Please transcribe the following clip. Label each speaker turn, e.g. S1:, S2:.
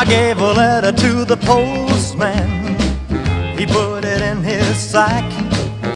S1: I gave a letter to the postman. He put it in his sack.